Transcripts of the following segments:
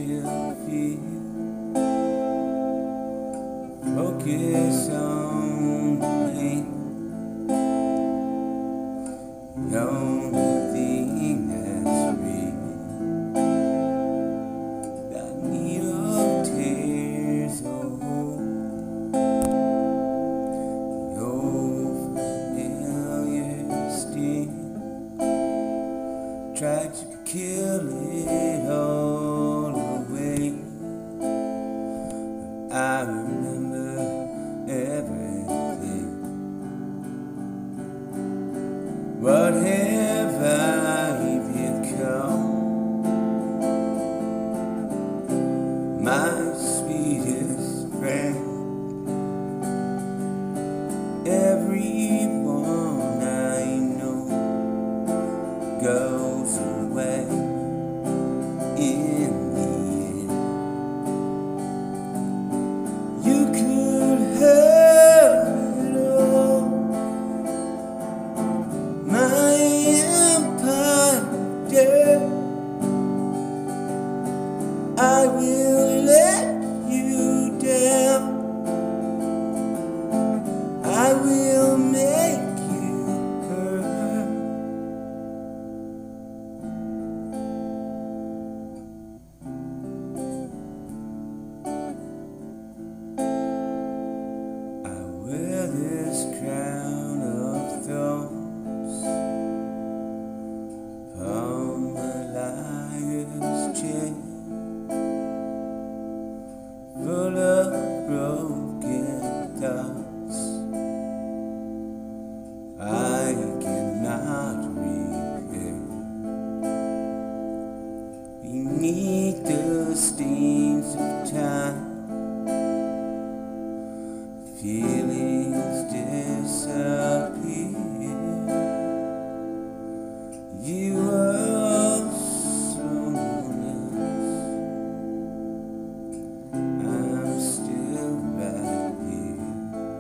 still feel. Focus on the pain. The only thing that's real. That need of tears, oh, your familiar sting. Tried to kill it all away. I remember everything. What have I become? My sweetest friend. Everyone I know goes away in the end. You could have it all, my empire dead. I will let you down. I will make you hurt. I wear this crown of thorns upon my liar's chain, full of broken thoughts I cannot repair. Beneath the stains of time, feelings disappear. You are someone else. I'm still right here.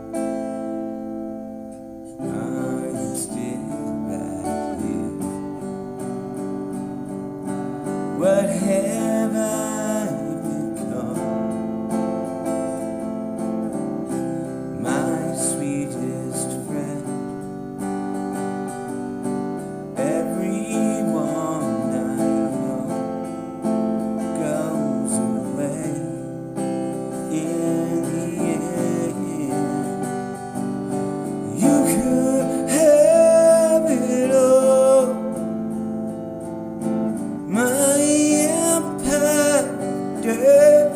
I'm still right here. What have I become? My sweetest friend. Everyone I know goes away in the end. You could have it all, my empire dead.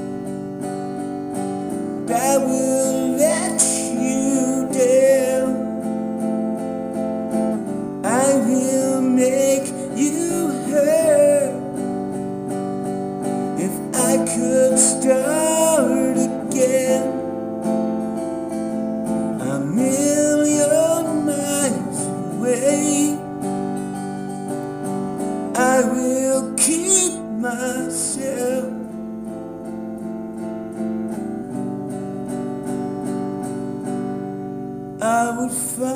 I will let you down. I will make you hurt. If I could start again, a million miles away, I will keep myself. I would find